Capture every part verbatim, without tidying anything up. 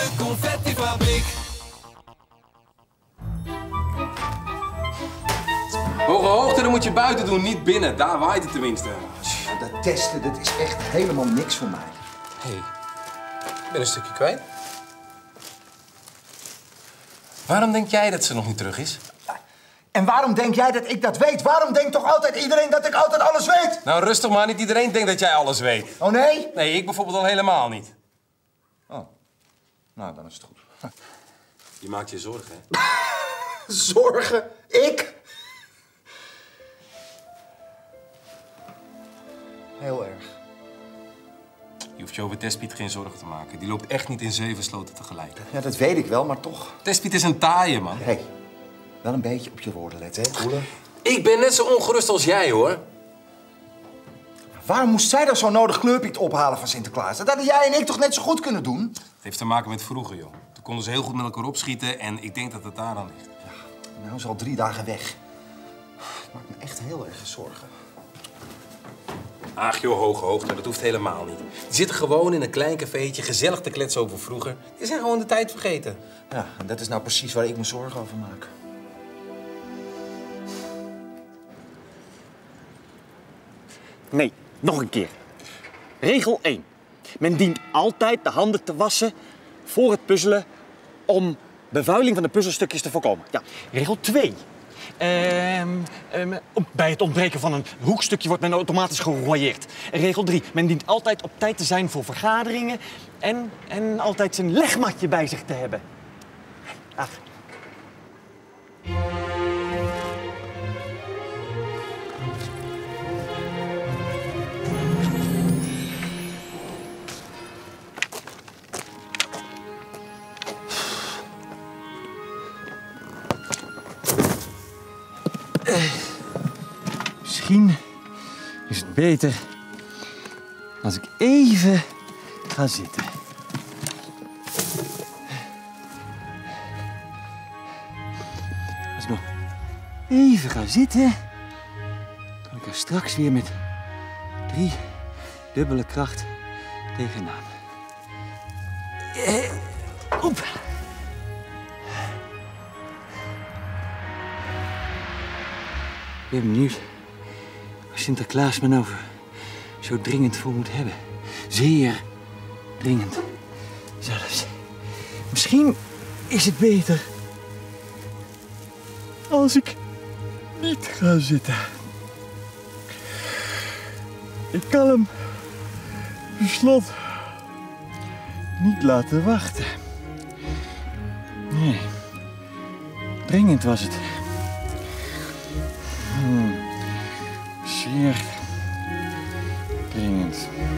confettifabriek. Hoge hoogte, dan moet je buiten doen, niet binnen. Daar waait het tenminste. Ja, dat testen, dat is echt helemaal niks voor mij. Hé, hey, ik ben een stukje kwijt. Waarom denk jij dat ze nog niet terug is? En waarom denk jij dat ik dat weet? Waarom denkt toch altijd iedereen dat ik altijd alles weet? Nou, rustig maar. Niet iedereen denkt dat jij alles weet. Oh, nee? Nee, ik bijvoorbeeld al helemaal niet. Oh. Nou, dan is het goed. Je maakt je zorgen, hè? Zorgen? Ik? Heel erg. Je hoeft je over Testpiet geen zorgen te maken. Die loopt echt niet in zeven sloten tegelijk. Ja, dat weet ik wel, maar toch. Testpiet is een taaie, man. Hé, hey, wel een beetje op je woorden letten, hè, Koele? Ik ben net zo ongerust als jij, hoor. Waarom moest zij dan zo nodig Kleurpiet ophalen van Sinterklaas? Dat hadden jij en ik toch net zo goed kunnen doen? Het heeft te maken met vroeger, joh. Toen konden ze heel goed met elkaar opschieten en ik denk dat het daar aan ligt. Ja, nou is al drie dagen weg. Ik maak me echt heel erg zorgen. Ach joh, hoge hoogte, dat hoeft helemaal niet. Die zitten gewoon in een klein cafeetje, gezellig te kletsen over vroeger. Die zijn gewoon de tijd vergeten. Ja, en dat is nou precies waar ik me zorgen over maak. Nee, nog een keer. Regel één. Men dient altijd de handen te wassen voor het puzzelen om bevuiling van de puzzelstukjes te voorkomen. Ja. Regel twee. Ehm, ehm, bij het ontbreken van een hoekstukje wordt men automatisch gerooieerd. Regel drie. Men dient altijd op tijd te zijn voor vergaderingen en, en altijd zijn legmatje bij zich te hebben. Ach. Misschien is het beter als ik even ga zitten. Als ik nog even ga zitten, kan ik er straks weer met drie dubbele kracht tegenaan. Eh, oep. Ik ben benieuwd waar Sinterklaas me nou zo dringend voor moet hebben. Zeer dringend zelfs. Misschien is het beter als ik niet ga zitten. Ik kan hem beslot niet laten wachten. Nee, dringend was het. Hmm. Zeer dringend.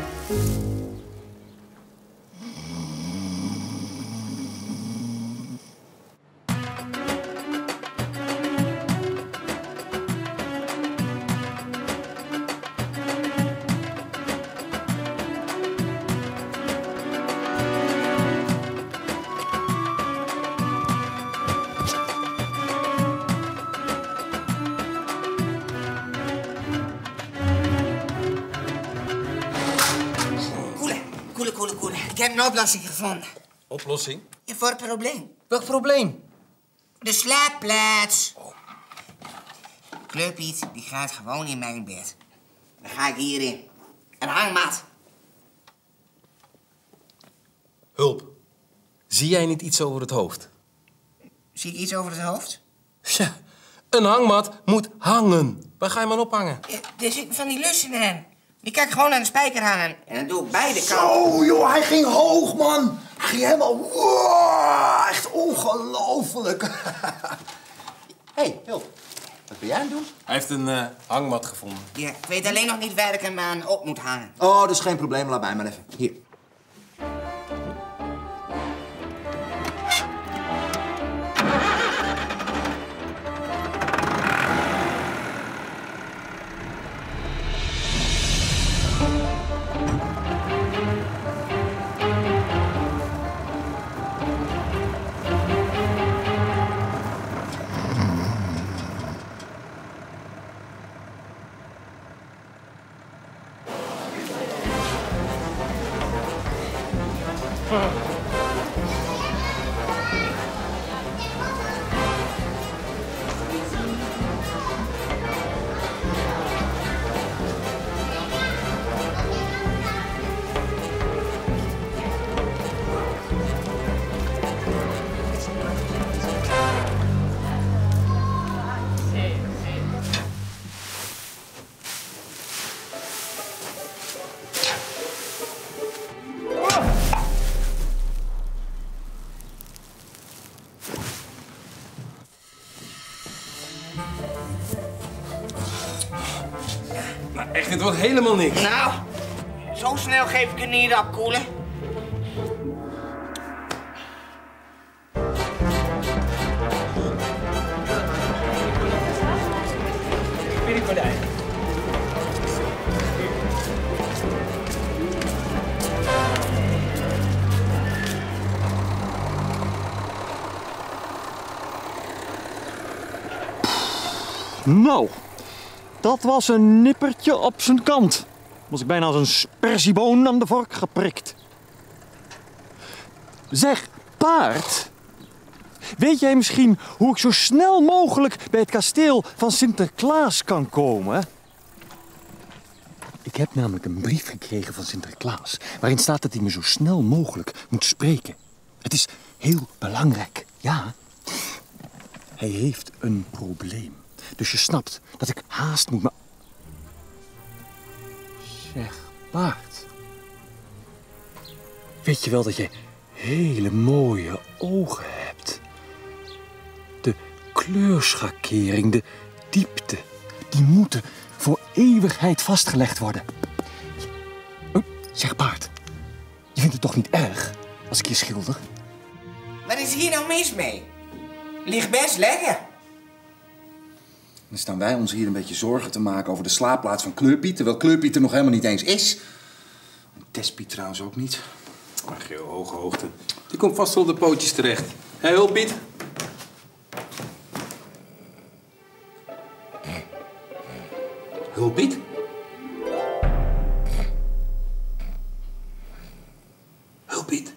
Koele, koele, koele. Ik heb een oplossing gevonden. Oplossing? Ja, voor het probleem. Welk probleem? De slaapplaats. Oh. Kleurpiet, die gaat gewoon in mijn bed. Dan ga ik hierin. Een hangmat. Hulp. Zie jij niet iets over het hoofd? Zie ik iets over het hoofd? Ja, een hangmat moet hangen. Waar ga je man ophangen? Ja, er zitten van die lussen in. Die kan ik gewoon aan de spijker hangen. En dan doe ik beide kanten. Zo, joh, hij ging hoog, man. Hij ging helemaal... Wow, echt ongelooflijk. Hé, hey, Hulp. Wat ben jij aan het doen? Hij heeft een uh, hangmat gevonden. Ja, ik weet alleen nog niet waar ik hem aan op moet hangen. Oh, dat is geen probleem. Laat mij maar even. Hier. echt, dit wordt helemaal niks. Nou, zo snel geef ik het niet op, koelen. Nou, dat was een nippertje op zijn kant. Was ik bijna als een sperzieboon aan de vork geprikt. Zeg, paard. Weet jij misschien hoe ik zo snel mogelijk bij het kasteel van Sinterklaas kan komen? Ik heb namelijk een brief gekregen van Sinterklaas, waarin staat dat hij me zo snel mogelijk moet spreken. Het is heel belangrijk, ja. Hij heeft een probleem. Dus je snapt dat ik haast moet, maar... Zeg, paard. Weet je wel dat je hele mooie ogen hebt? De kleurschakering, de diepte, die moeten voor eeuwigheid vastgelegd worden. Oh, zeg, paard. Je vindt het toch niet erg als ik je schilder? Wat is hier nou mis mee? Ligt best lekker. Dan staan wij ons hier een beetje zorgen te maken over de slaapplaats van Kleurpiet, terwijl Kleurpiet er nog helemaal niet eens is. En Tespiet trouwens ook niet. Ach joh, hoge hoogte. Die komt vast wel op de pootjes terecht. Hé, hey, Hulpiet. Hulpiet? Hulpiet?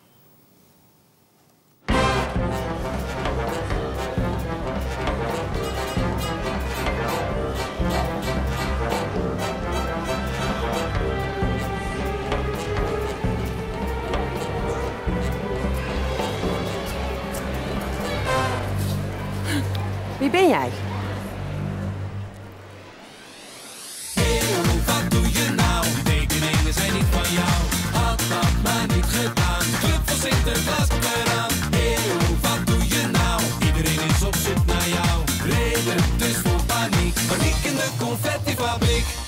Wie ben jij? Wat doe je nou? Tekeningen zijn niet van jou. Had dat maar niet gedaan. Club van Sinterklaas komt eraan. Eeuw, wat doe je nou? Iedereen is op zoek naar jou. Reden dus voor paniek. Paniek in de confettifabriek.